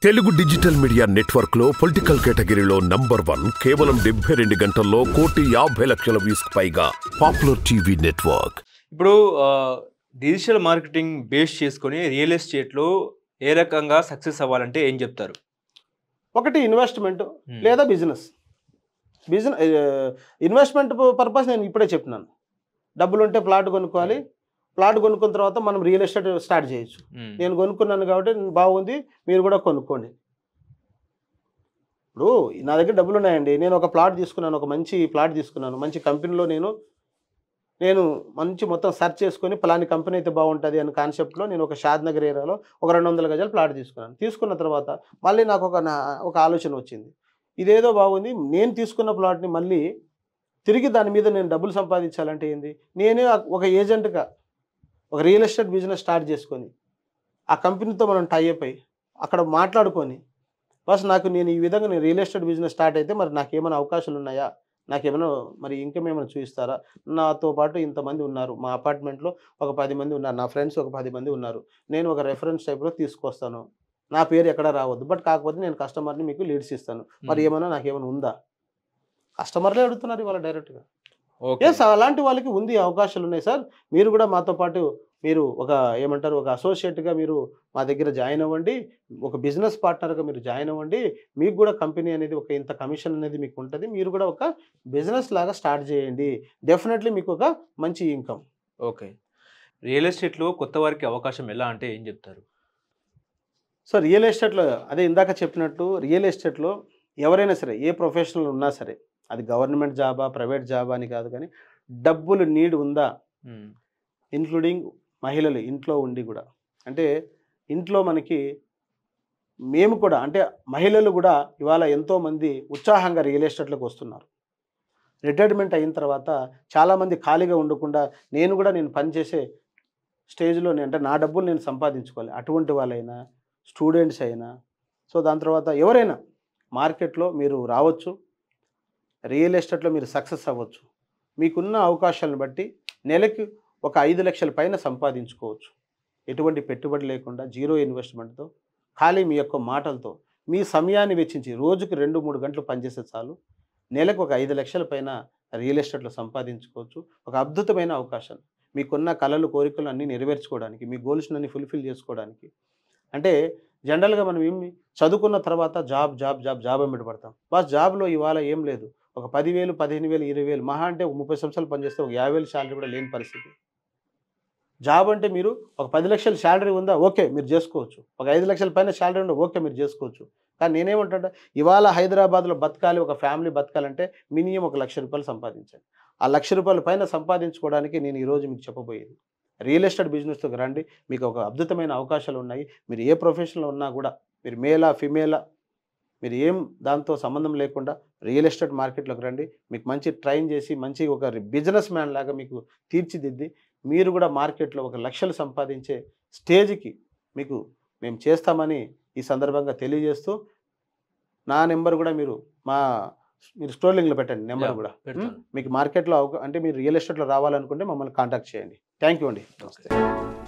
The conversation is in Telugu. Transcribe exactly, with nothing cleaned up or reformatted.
తెలుగు డిజిటల్ మీడియా నెట్వర్క్ లో పొలిటికల్ కేటగిరీలో నంబర్ వన్ కేవలం డెబ్బై రెండు గంటల్లో కోటి యాభై లక్షల వ్యూస్ పైగా పాపులర్ టీవీ నెట్వర్క్. ఇప్పుడు డిజిటల్ మార్కెటింగ్ బేస్ చేసుకొని రియల్ ఎస్టేట్లో ఏ రకంగా సక్సెస్ అవ్వాలంటే ఏం చెప్తారు? ఒకటి ఇన్వెస్ట్మెంట్ లేదా బిజినెస్. బిజినెస్ ఇన్వెస్ట్మెంట్ పర్పస్ నేను ఇప్పుడే చెప్తున్నాను. డబ్బులు ఉంటే ప్లాట్ కొనుక్కోవాలి. ప్లాట్ కొనుక్కున్న తర్వాత మనం రియల్ ఎస్టేట్ స్టార్ట్ చేయొచ్చు. నేను కొనుక్కున్నాను కాబట్టి బాగుంది, మీరు కూడా కొనుక్కోండి. ఇప్పుడు నా దగ్గర డబ్బులు ఉన్నాయండి, నేను ఒక ప్లాట్ తీసుకున్నాను, ఒక మంచి ప్లాట్ తీసుకున్నాను, మంచి కంపెనీలో నేను నేను మంచి మొత్తం సెర్చ్ చేసుకొని పలాని కంపెనీ అయితే బాగుంటుంది అనే కాన్సెప్ట్లో నేను ఒక షాద్ నగర్ ఏరియాలో ఒక రెండు వందల గజాలు ప్లాట్ తీసుకున్నాను. తీసుకున్న తర్వాత మళ్ళీ నాకు ఒక ఒక ఆలోచన వచ్చింది, ఇదేదో బాగుంది, నేను తీసుకున్న ప్లాట్ని మళ్ళీ తిరిగి దాని మీద నేను డబ్బులు సంపాదించాలంటే ఏంది, నేనే ఒక ఏజెంట్గా ఒక రియల్ ఎస్టేట్ బిజినెస్ స్టార్ట్ చేసుకొని ఆ కంపెనీతో మనం టైఅప్ అయ్యి అక్కడ మాట్లాడుకొని బస్ నాకు నేను ఈ విధంగా నేను రియల్ ఎస్టేట్ బిజినెస్ స్టార్ట్ అయితే మరి నాకు ఏమైనా అవకాశాలు ఉన్నాయా, నాకేమైనా మరి ఇంకమ్ ఏమైనా చూపిస్తారా, నాతో పాటు ఇంతమంది ఉన్నారు, మా అపార్ట్మెంట్లో ఒక పది మంది ఉన్నారు, నా ఫ్రెండ్స్ ఒక పది మంది ఉన్నారు, నేను ఒక రెఫరెన్స్ టైప్లో తీసుకొస్తాను, నా పేరు ఎక్కడ రావద్దు, బట్ కాకపోతే నేను కస్టమర్ని మీకు లీడ్స్ ఇస్తాను, మరి ఏమైనా నాకు ఏమైనా ఉందా? కస్టమర్లే అడుగుతున్నారు ఇవాళ డైరెక్ట్గా. ఎస్, అలాంటి వాళ్ళకి ఉంది, అవకాశాలు ఉన్నాయి సార్, మీరు కూడా మాతో పాటు మీరు ఒక ఏమంటారు ఒక అసోసియేట్గా మీరు మా దగ్గర జాయిన్ అవ్వండి, ఒక బిజినెస్ పార్ట్నర్గా మీరు జాయిన్ అవ్వండి, మీకు కూడా కంపెనీ అనేది ఒక ఇంత కమిషన్ అనేది మీకు ఉంటుంది, మీరు కూడా ఒక బిజినెస్ లాగా స్టార్ట్ చేయండి, డెఫినెట్లీ మీకు ఒక మంచి ఇన్కమ్. ఓకే, రియల్ ఎస్టేట్లో కొత్త వారికి అవకాశం ఎలా అంటే ఏం చెప్తారు? సో రియల్ ఎస్టేట్లో అదే ఇందాక చెప్పినట్టు రియల్ ఎస్టేట్లో ఎవరైనా సరే ఏ ప్రొఫెషనల్ ఉన్నా సరే, అది గవర్నమెంట్ జాబా ప్రైవేట్ జాబా అని కాదు, కానీ డబ్బులు నీడ్ ఉందా, ఇన్క్లూడింగ్ మహిళలు ఇంట్లో ఉండి కూడా, అంటే ఇంట్లో మనకి మేము కూడా అంటే మహిళలు కూడా ఇవాళ ఎంతోమంది ఉత్సాహంగా రియల్ ఎస్టేట్లోకి వస్తున్నారు. రిటైర్మెంట్ అయిన తర్వాత చాలామంది ఖాళీగా ఉండకుండా నేను కూడా నేను పనిచేసే స్టేజ్లో అంటే నా డబ్బులు నేను సంపాదించుకోవాలి, అటువంటి వాళ్ళైనా స్టూడెంట్స్ అయినా, సో దాని తర్వాత ఎవరైనా మార్కెట్లో మీరు రావచ్చు, రియల్ ఎస్టేట్లో మీరు సక్సెస్ అవ్వచ్చు, మీకున్న అవకాశాలను బట్టి నెలకి ఒక ఐదు లక్షల పైన సంపాదించుకోవచ్చు, ఎటువంటి పెట్టుబడి లేకుండా జీరో ఇన్వెస్ట్మెంట్తో, ఖాళీ మీ యొక్క మాటలతో మీ సమయాన్ని వెచ్చించి రోజుకి రెండు మూడు గంటలు పనిచేస్తే చాలు, నెలకు ఒక ఐదు లక్షల పైన రియల్ ఎస్టేట్లో సంపాదించుకోవచ్చు. ఒక అద్భుతమైన అవకాశం, మీకున్న కళలు కోరికలు అన్నీ నెరవేర్చుకోవడానికి, మీ గోల్స్ని అన్ని ఫుల్ఫిల్ చేసుకోవడానికి. అంటే జనరల్గా మనం ఏమి చదువుకున్న తర్వాత జాబ్ జాబ్ జాబ్ జాబ్ వెంబడి పడతాం. బస్ జాబ్లో ఇవాళ ఏం లేదు, ఒక పదివేలు పదిహేను వేలు ఇరవై వేలు మహా అంటే ఒక ముప్పై సంవత్సరాలు పనిచేస్తే ఒక యాభై వేలు శాలరీ కూడా లేని పరిస్థితి. జాబ్ అంటే మీరు ఒక పది లక్షల శాలరీ ఉందా, ఓకే మీరు చేసుకోవచ్చు, ఒక ఐదు లక్షల పైన శాలరీ ఉందా, ఓకే మీరు చేసుకోవచ్చు. కానీ నేనేమంటా ఇవాళ హైదరాబాద్లో బతకాలి, ఒక ఫ్యామిలీ బతకాలంటే మినిమం ఒక లక్ష రూపాయలు సంపాదించాలి. ఆ లక్ష రూపాయల పైన సంపాదించుకోవడానికి నేను ఈరోజు మీకు చెప్పబోయేది రియల్ ఎస్టేట్ బిజినెస్లోకి రండి, మీకు ఒక అద్భుతమైన అవకాశాలు ఉన్నాయి. మీరు ఏ ప్రొఫెషన్లో ఉన్నా కూడా, మీరు మేలా ఫిమేలా మీరు ఏం దాంతో సంబంధం లేకుండా రియల్ ఎస్టేట్ మార్కెట్లోకి రండి, మీకు మంచి ట్రైన్ చేసి మంచి ఒక బిజినెస్ మ్యాన్ లాగా మీకు తీర్చిదిద్ది మీరు కూడా మార్కెట్లో ఒక లక్షలు సంపాదించే స్టేజ్కి మీకు మేము చేస్తామని ఈ సందర్భంగా తెలియజేస్తూ, నా నెంబర్ కూడా మీరు మా మీరు స్టోర్లింగ్లో పెట్టండి నెంబర్ కూడా, మీకు మార్కెట్లో అంటే మీరు రియల్ ఎస్టేట్లో రావాలనుకుంటే మమ్మల్ని కాంటాక్ట్ చేయండి. థ్యాంక్ యూ అండి. నమస్తే.